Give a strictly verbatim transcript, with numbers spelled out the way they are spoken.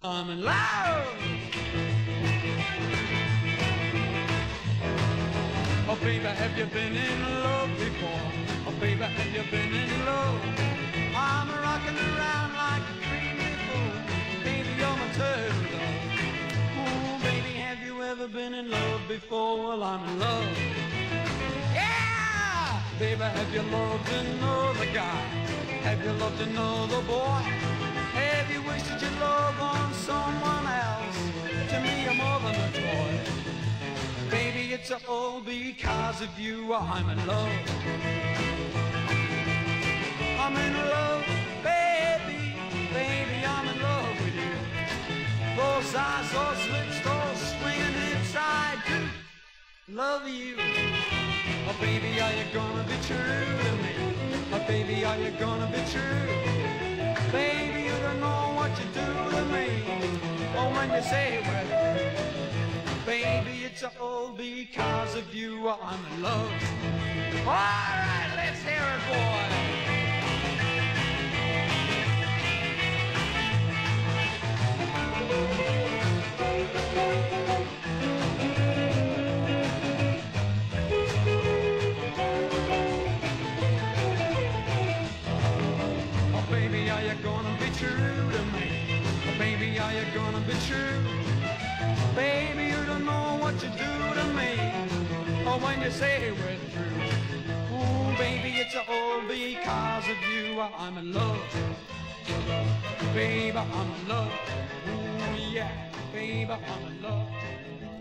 I'm in love. Oh baby, have you been in love before? Oh baby, have you been in love? I'm rocking around like a dreamy fool. Baby, you're my turtle. Oh baby, have you ever been in love before? Well, I'm in love. Yeah! Baby, have you loved another guy? Have you loved another boy? Have you wasted your love on someone else? To me, you're more than a toy. Baby, it's all because of you. I'm in love. I'm in love, baby. Baby, I'm in love with you. Those eyes, those lips, those swinging hips, I do love you. Oh, baby, are you gonna be true to me? Oh, baby, are you gonna be true? Baby, you don't know what you do to me. Oh, when you say we're through. Baby, it's all because of you. I'm in love. All right, let's hear it, boy. Oh, baby, are you gonna be true to me? Oh, baby, are you gonna be true? Baby, you don't know what you do to me. Oh, when you say we're through. Ooh, baby, it's all because of you. I'm in love. Baby, I'm in love. Ooh, yeah. Baby, I'm in love.